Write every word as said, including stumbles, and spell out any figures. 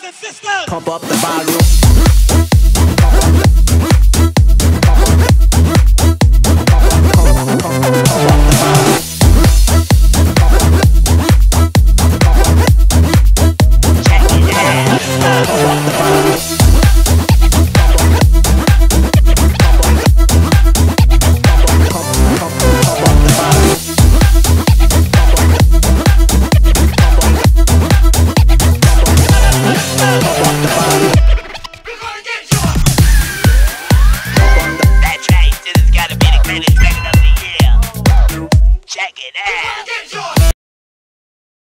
brothers and sisters. Pump up the volume. That track, this has gotta be the greatest record of the year. Check it out.